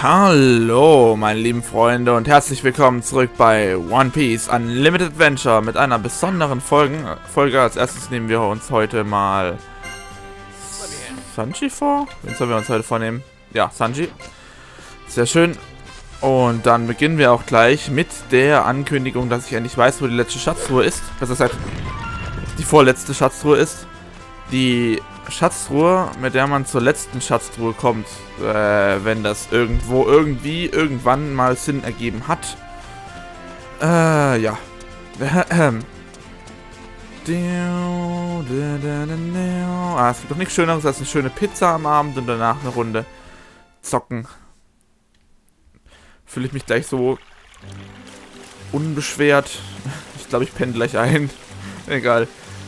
Hallo meine lieben Freunde und herzlich willkommen zurück bei One Piece Unlimited Adventure mit einer besonderen Folge. Als erstes nehmen wir uns heute mal Sanji vor. Wen sollen wir uns heute vornehmen? Ja, Sanji. Sehr schön. Und dann beginnen wir auch gleich mit der Ankündigung, dass ich endlich weiß, wo die letzte Schatztruhe ist. Das heißt, die vorletzte Schatztruhe ist. Die Schatztruhe, mit der man zur letzten Schatztruhe kommt, wenn das irgendwann mal Sinn ergeben hat. Ja. Es gibt doch nichts Schöneres als eine schöne Pizza am Abend und danach eine Runde zocken. Fühle ich mich gleich so unbeschwert. Ich glaube, ich penne gleich ein. Egal.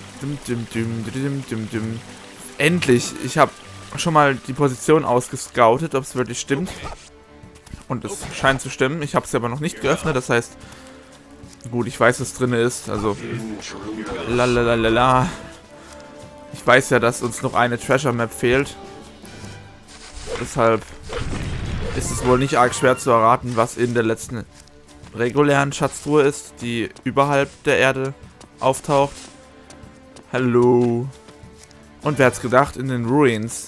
Endlich! Ich habe schon mal die Position ausgescoutet, ob es wirklich stimmt. Und es scheint zu stimmen. Ich habe es aber noch nicht geöffnet, das heißt... Gut, ich weiß, was drin ist, also... Lalalala. Ich weiß ja, dass uns noch eine Treasure Map fehlt. Deshalb ist es wohl nicht arg schwer zu erraten, was in der letzten regulären Schatztruhe ist, die überhalb der Erde auftaucht. Hallo. Und wer hat's gedacht? In den Ruins.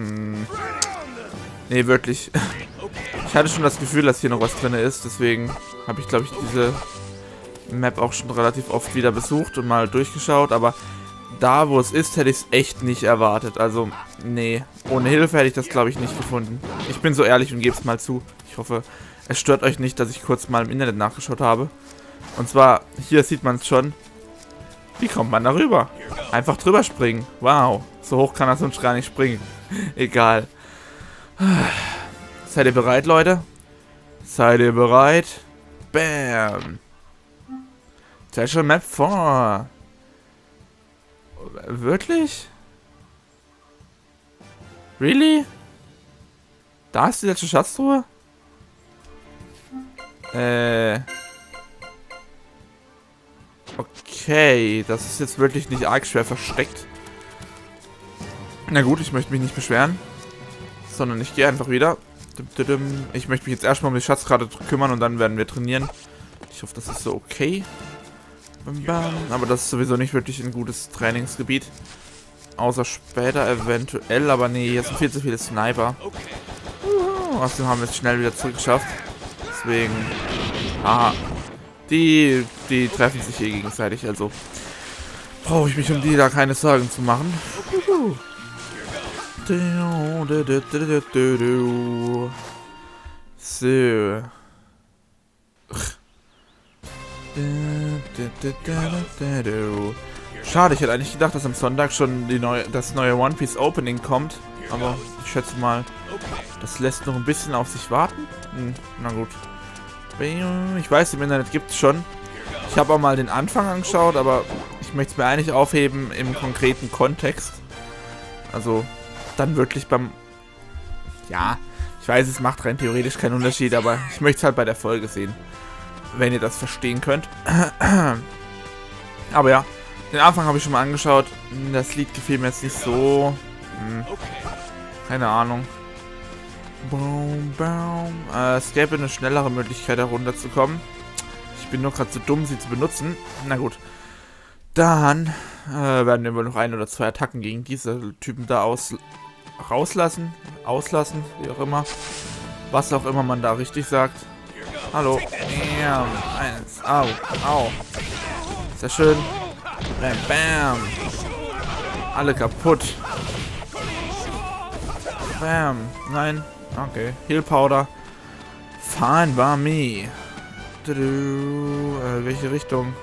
Nee, wirklich. Ich hatte schon das Gefühl, dass hier noch was drin ist. Deswegen habe ich, glaube ich, diese Map auch schon relativ oft wieder besucht und mal durchgeschaut. Aber da, wo es ist, hätte ich es echt nicht erwartet. Also, nee. Ohne Hilfe hätte ich das, glaube ich, nicht gefunden. Ich bin so ehrlich und gebe es mal zu. Ich hoffe, es stört euch nicht, dass ich kurz mal im Internet nachgeschaut habe. Und zwar, hier sieht man es schon. Wie kommt man darüber? Einfach drüber springen. Wow. So hoch kann er sonst gar nicht springen. Egal. Seid ihr bereit, Leute? Seid ihr bereit? Bam. Treasure Map 4. Wirklich? Really? Da ist die letzte Schatztruhe? Okay, das ist jetzt wirklich nicht arg schwer versteckt. Na gut, ich möchte mich nicht beschweren. Sondern ich gehe einfach wieder. Ich möchte mich jetzt erstmal um die Schatzkarte kümmern und dann werden wir trainieren. Ich hoffe, das ist so okay. Aber das ist sowieso nicht wirklich ein gutes Trainingsgebiet. Außer später eventuell, aber nee, hier sind viel zu viele Sniper. Außerdem haben wir es schnell wieder zurückgeschafft. Deswegen... Aha. Die treffen sich hier gegenseitig, also brauche ich mich um die da keine Sorgen zu machen. So. Schade, ich hätte eigentlich gedacht, dass am Sonntag schon das neue One Piece Opening kommt. Aber ich schätze mal, das lässt noch ein bisschen auf sich warten. Na gut. Ich weiß, im Internet gibt es schon. Ich habe auch mal den Anfang angeschaut, aber ich möchte es mir eigentlich aufheben im konkreten Kontext. Also, dann wirklich beim... Ja, ich weiß, es macht rein theoretisch keinen Unterschied, aber ich möchte es halt bei der Folge sehen. Wenn ihr das verstehen könnt. Aber ja, den Anfang habe ich schon mal angeschaut. Das Lied gefiel mir jetzt nicht so. Keine Ahnung. Es gäbe eine schnellere Möglichkeit, herunterzukommen. Ich bin nur gerade zu dumm, sie zu benutzen. Na gut. Dann werden wir wohl noch 1 oder 2 Attacken gegen diese Typen da auslassen, wie auch immer. Was auch immer man da richtig sagt. Hallo. Bam. 1. Au. Au. Sehr schön. Bam. Bam. Alle kaputt. Bam. Nein. Okay. Heal Powder. Fine by me. Welche Richtung?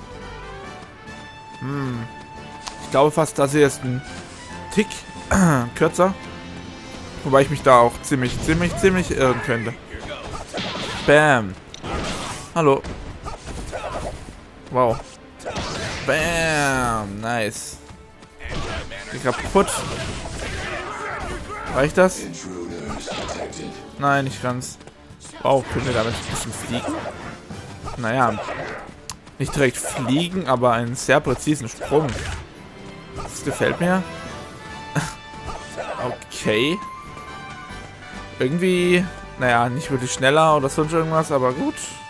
Ich glaube fast, das hier ist ein Tick kürzer. Wobei ich mich da auch ziemlich irren könnte. Bam. Hallo. Wow. Bam. Nice. Geh kaputt. Reicht das? Nein, nicht ganz. Wow, können wir damit ein bisschen fliegen? Naja. Nicht direkt fliegen, aber einen sehr präzisen Sprung. Das gefällt mir. Okay. Irgendwie Naja, nicht wirklich schneller oder sonst irgendwas, aber gut.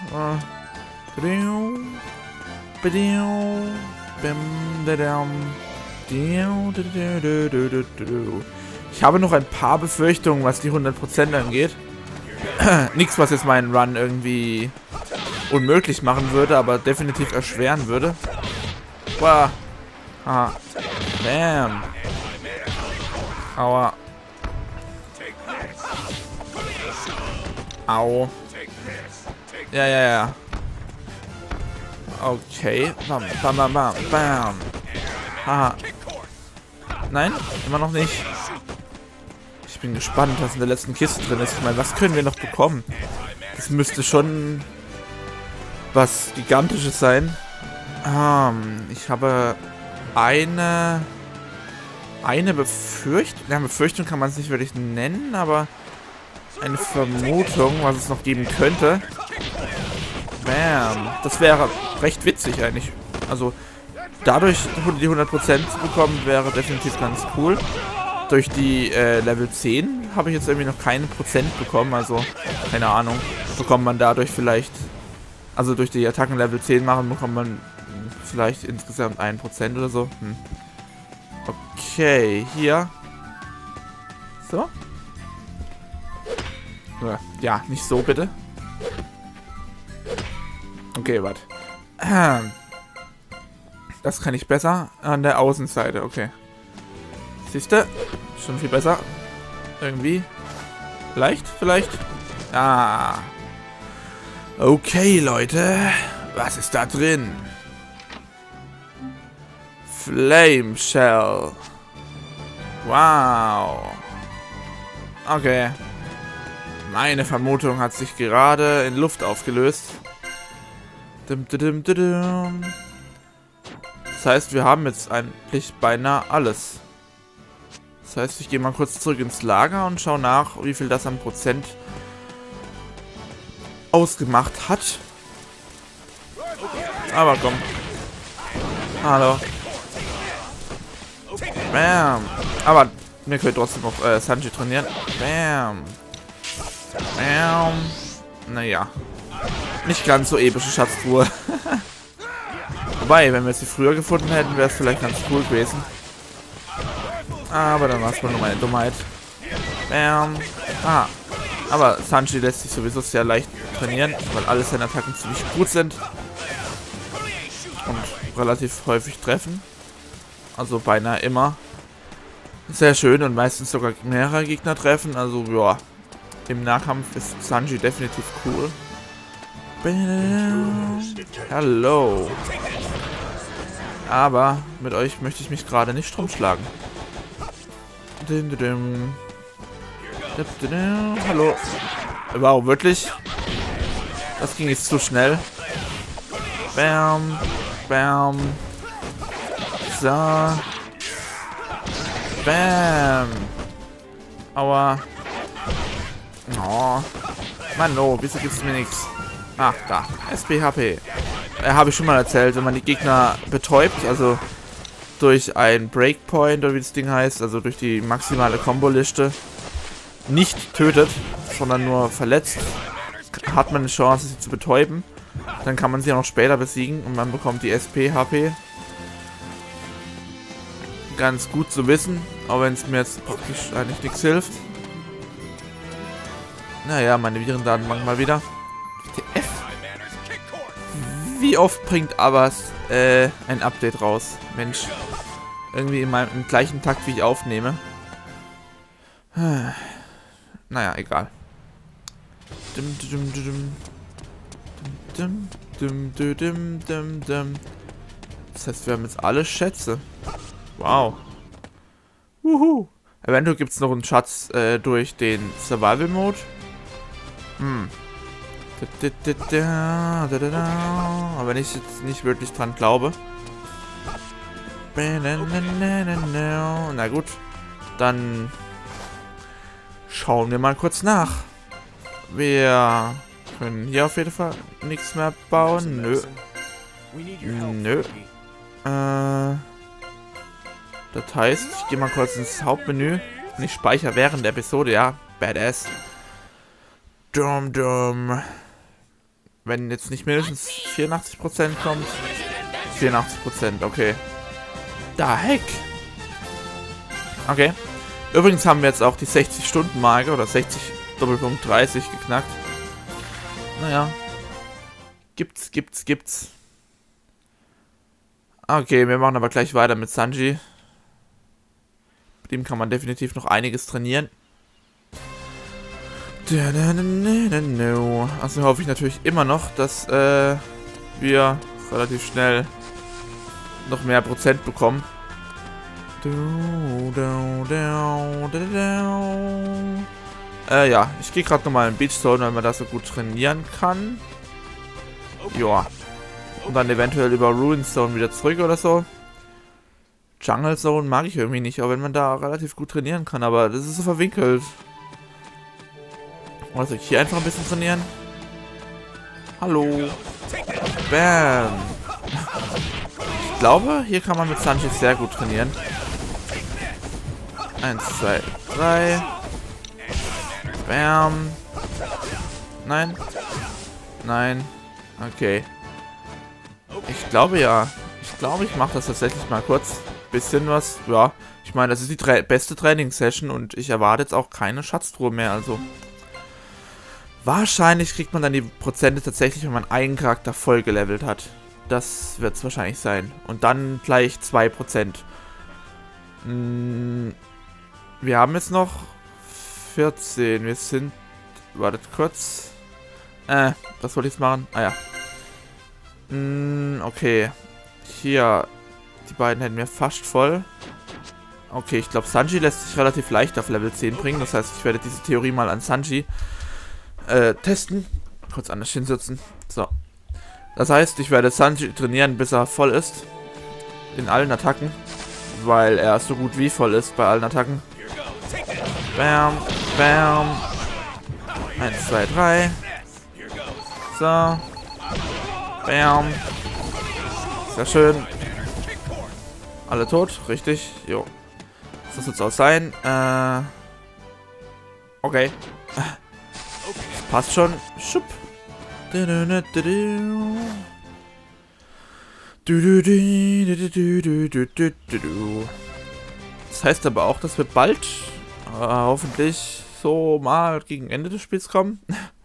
Ich habe noch ein paar Befürchtungen, was die 100% angeht. Nichts, was jetzt meinen Run irgendwie unmöglich machen würde, aber definitiv erschweren würde. Wow. Ah. Bam. Aua. Au. Ja. Okay. Bam, bam, bam, bam, bam. Haha. Nein, immer noch nicht. Ich bin gespannt, was in der letzten Kiste drin ist. Ich meine, was können wir noch bekommen? Das müsste schon was Gigantisches sein. Ich habe eine Befürchtung. Ja, Befürchtung kann man es nicht wirklich nennen, aber eine Vermutung, was es noch geben könnte. Bam. Das wäre recht witzig eigentlich. Also dadurch die 100% zu bekommen, wäre definitiv ganz cool. Durch die Level 10 habe ich jetzt irgendwie noch keine Prozent bekommen, also keine Ahnung. Bekommt man dadurch vielleicht, also durch die Attacken Level 10 machen, bekommt man vielleicht insgesamt 1% oder so. Okay, hier. So. Ja, nicht so bitte. Okay, warte. Das kann ich besser an der Außenseite, okay. Siehste? Schon viel besser. Irgendwie. Leicht, vielleicht? Ah. Okay, Leute. Was ist da drin? Flame Shell. Wow. Okay. Meine Vermutung hat sich gerade in Luft aufgelöst. Das heißt, wir haben jetzt eigentlich beinahe alles. Das heißt, ich gehe mal kurz zurück ins Lager und schaue nach, wie viel das an Prozent ausgemacht hat. Aber komm. Hallo. Bam. Aber wir können trotzdem noch Sanji trainieren. Bam. Bam. Naja. Nicht ganz so epische Schatztruhe. Wobei, wenn wir sie früher gefunden hätten, wäre es vielleicht ganz cool gewesen. Aber dann war es wohl nur meine Dummheit. Bam. Ah. Aber Sanji lässt sich sowieso sehr leicht trainieren, weil alle seine Attacken ziemlich gut sind. Und relativ häufig treffen. Also beinahe immer. Sehr schön und meistens sogar mehrere Gegner treffen. Also ja, im Nahkampf ist Sanji definitiv cool. Hallo. Aber mit euch möchte ich mich gerade nicht rumschlagen. Hallo. Wow, wirklich? Das ging jetzt zu schnell. Bam. Bam. So. Bam. Aua. Oh. Mann, oh, wieso gibt's mir nichts? Ah, da. SPHP. Habe ich schon mal erzählt, wenn man die Gegner betäubt, also durch ein Breakpoint oder wie das Ding heißt, also durch die maximale Komboliste, nicht tötet, sondern nur verletzt, hat man eine Chance, sie zu betäuben. Dann kann man sie auch noch später besiegen und man bekommt die SP-HP. Ganz gut zu wissen, auch wenn es mir jetzt praktisch eigentlich nichts hilft. Naja, meine Virendatenbank mal wieder. WTF. Wie oft bringt Abbas ein Update raus? Mensch. Irgendwie im gleichen Takt, wie ich aufnehme. Naja, egal. Das heißt, wir haben jetzt alle Schätze. Wow. Wuhu. Eventuell gibt es noch einen Schatz durch den Survival-Mode. Aber wenn ich jetzt nicht wirklich dran glaube. Na gut. Dann schauen wir mal kurz nach. Wir können hier auf jeden Fall nichts mehr bauen. Nö. Nö. Das heißt, ich gehe mal kurz ins Hauptmenü und ich speichere während der Episode, ja. Badass. Wenn jetzt nicht mindestens 84% kommt. 84%, okay. Da heck. Okay. Übrigens haben wir jetzt auch die 60-Stunden-Marke oder 60 Doppelpunkt 30 geknackt. Naja. Gibt's. Okay, wir machen aber gleich weiter mit Sanji. Mit dem kann man definitiv noch einiges trainieren. Also hoffe ich natürlich immer noch, dass wir relativ schnell noch mehr Prozent bekommen. Ja, ich gehe gerade nochmal in Beach Zone, weil man da so gut trainieren kann. Ja. Und dann eventuell über Ruin Zone wieder zurück oder so. Jungle Zone mag ich irgendwie nicht, auch wenn man da relativ gut trainieren kann, aber das ist so verwinkelt. Oder soll ich hier einfach ein bisschen trainieren? Hallo. Bam. Ich glaube, hier kann man mit Sanji sehr gut trainieren. 1, 2, 3. Bam. Nein. Nein. Okay. Ich glaube ja. Ich glaube, ich mache das tatsächlich mal kurz. Bisschen was. Ja. Ich meine, das ist die beste Trainingssession und ich erwarte jetzt auch keine Schatztruhe mehr. Also. Wahrscheinlich kriegt man dann die Prozente tatsächlich, wenn man einen Charakter voll gelevelt hat. Das wird es wahrscheinlich sein. Und dann gleich 2%. Wir haben jetzt noch 14. Wir sind... Wartet kurz. Was wollte ich jetzt machen? Ah ja. Okay. Hier. Die beiden hätten wir fast voll. Okay, ich glaube, Sanji lässt sich relativ leicht auf Level 10 bringen. Das heißt, ich werde diese Theorie mal an Sanji testen. Kurz anders hinsetzen. So. Das heißt, ich werde Sanji trainieren, bis er voll ist. In allen Attacken. Weil er so gut wie voll ist bei allen Attacken. Bam. Bam. 1, 2, 3. So. Bam. Sehr schön. Alle tot? Richtig. Jo. Das wird jetzt auch sein. Okay. Passt schon. Schupp. Das heißt aber auch, dass wir bald hoffentlich so mal gegen Ende des Spiels kommen.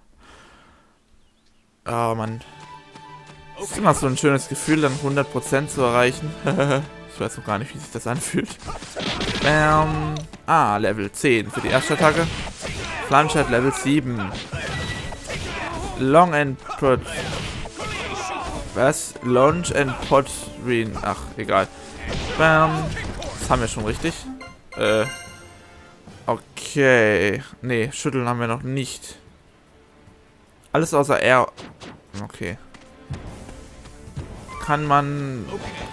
Oh Mann. Das ist immer so ein schönes Gefühl, dann 100% zu erreichen. Ich weiß noch gar nicht, wie sich das anfühlt. Bam. Ah, Level 10 für die erste Attacke. Flanchet Level 7. Long and Pot. Was? Launch and Potrin. Ach, egal. Bam. Das haben wir schon richtig. Okay. Nee, schütteln haben wir noch nicht. Alles außer R. Okay. Kann man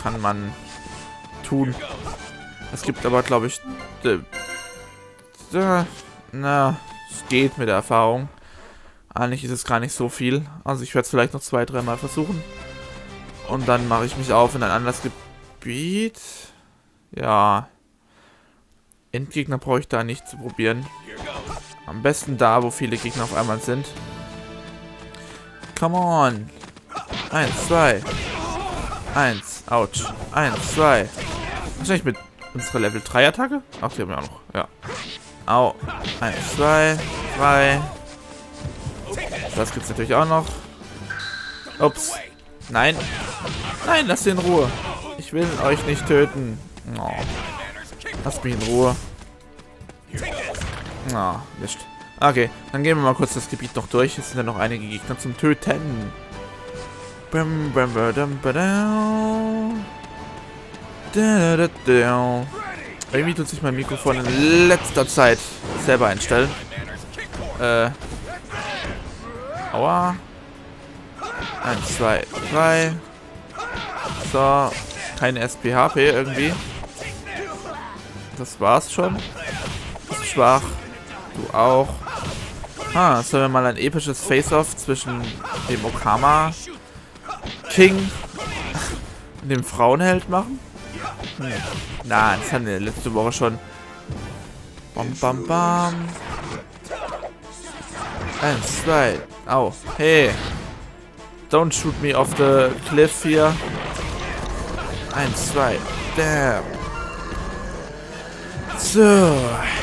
tun. Es gibt aber, glaube ich... Na, es geht mit der Erfahrung. Eigentlich ist es gar nicht so viel. Also ich werde es vielleicht noch 2-3 Mal versuchen. Und dann mache ich mich auf in ein anderes Gebiet. Ja. Endgegner brauche ich da nicht zu probieren. Am besten da, wo viele Gegner auf einmal sind. Come on. 1, 2. 1. Autsch. 1, 2. Wahrscheinlich mit unserer Level 3 Attacke? Ach, die haben wir auch noch. Ja. Au. 1, 2, 3. Das gibt's natürlich auch noch. Ups. Nein. Nein, lasst ihn in Ruhe. Ich will euch nicht töten. Oh. Lasst mich in Ruhe. Oh, Mist. Okay, dann gehen wir mal kurz das Gebiet noch durch. Es sind ja noch einige Gegner zum Töten. Irgendwie tut sich mein Mikrofon in letzter Zeit selber einstellen. Aua. 1, 2, 3. So. Keine SPHP irgendwie. Das war's schon. Ist schwach. Du auch. Sollen wir mal ein episches Face-Off zwischen dem Okama King und dem Frauenheld machen? Na, das hatten wir letzte Woche schon. Bam, bam, bam. 1, 2. Au. Hey. Don't shoot me off the cliff hier. 1, 2. Damn. So.